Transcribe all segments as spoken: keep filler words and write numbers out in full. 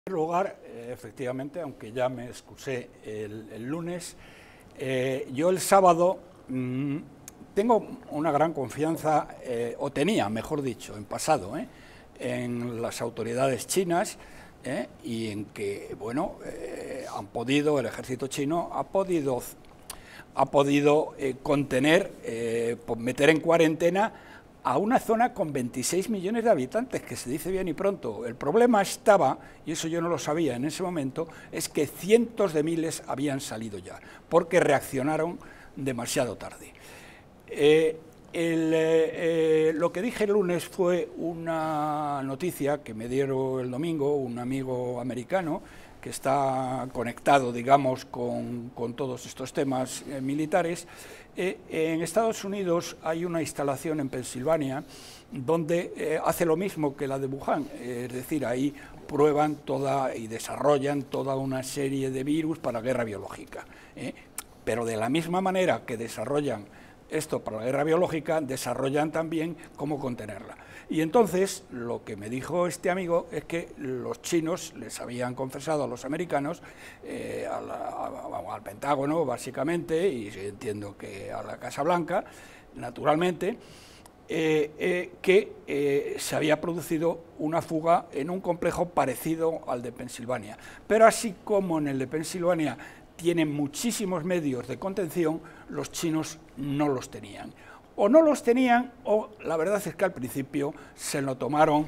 En primer lugar, eh, efectivamente, aunque ya me excusé el, el lunes, eh, yo el sábado mmm, tengo una gran confianza, eh, o tenía, mejor dicho, en pasado, eh, en las autoridades chinas eh, y en que, bueno, eh, han podido, el ejército chino ha podido, ha podido eh, contener, eh, meter en cuarentena a una zona con veintiséis millones de habitantes, que se dice bien y pronto. El problema estaba, y eso yo no lo sabía en ese momento, es que cientos de miles habían salido ya, porque reaccionaron demasiado tarde. Eh, el, eh, lo que dije el lunes fue una noticia que me dieron el domingo un amigo americano, que está conectado, digamos, con, con todos estos temas eh, militares. Eh, en Estados Unidos hay una instalación en Pensilvania donde eh, hace lo mismo que la de Wuhan, eh, es decir, ahí prueban toda y desarrollan toda una serie de virus para guerra biológica. Eh, pero de la misma manera que desarrollan esto para la guerra biológica, desarrollan también cómo contenerla. Y entonces, lo que me dijo este amigo es que los chinos les habían confesado a los americanos, eh, a la, a, al Pentágono, básicamente, y entiendo que a la Casa Blanca, naturalmente, eh, eh, que eh, se había producido una fuga en un complejo parecido al de Pensilvania. Pero así como en el de Pensilvania tienen muchísimos medios de contención, los chinos no los tenían. O no los tenían, o la verdad es que al principio se lo tomaron,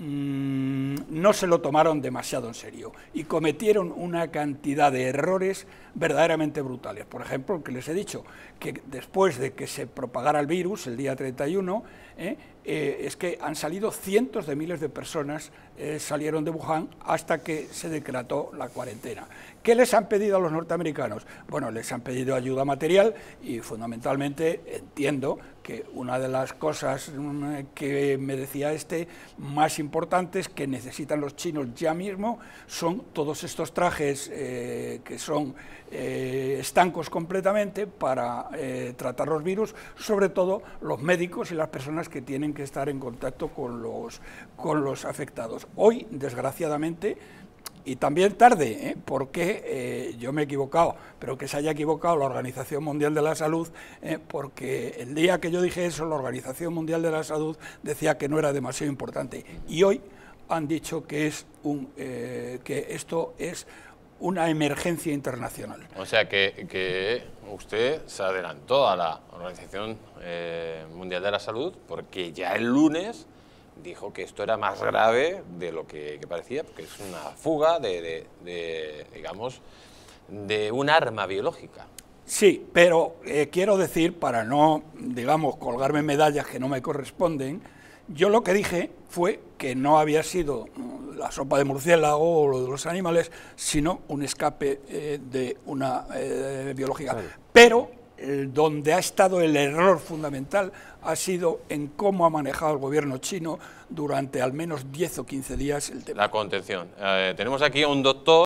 mmm, no se lo tomaron demasiado en serio y cometieron una cantidad de errores verdaderamente brutales. Por ejemplo, el que les he dicho, que después de que se propagara el virus, el día treinta y uno, eh, eh, es que han salido cientos de miles de personas, eh, salieron de Wuhan hasta que se decretó la cuarentena. ¿Qué les han pedido a los norteamericanos? Bueno, les han pedido ayuda material y fundamentalmente entiendo que una de las cosas que me decía este más importantes que necesitan los chinos ya mismo son todos estos trajes eh, que son eh, estancos completamente para eh, tratar los virus, sobre todo los médicos y las personas que tienen que estar en contacto con los, con los afectados. Hoy, desgraciadamente, y también tarde, ¿eh? porque eh, yo me he equivocado, pero que se haya equivocado la Organización Mundial de la Salud, eh, porque el día que yo dije eso, la Organización Mundial de la Salud decía que no era demasiado importante, y hoy han dicho que, es un, eh, que esto es una emergencia internacional. O sea que, que usted se adelantó a la Organización eh, Mundial de la Salud, porque ya el lunes dijo que esto era más grave de lo que, que parecía, porque es una fuga de, de, de, digamos, de un arma biológica. Sí, pero eh, quiero decir, para no, digamos, colgarme medallas que no me corresponden, yo lo que dije fue que no había sido la sopa de murciélago o lo de los animales, sino un escape eh, de una eh, biológica. Claro. Pero donde ha estado el error fundamental ha sido en cómo ha manejado el gobierno chino durante al menos diez o quince días el tema. La contención. Eh, tenemos aquí a un doctor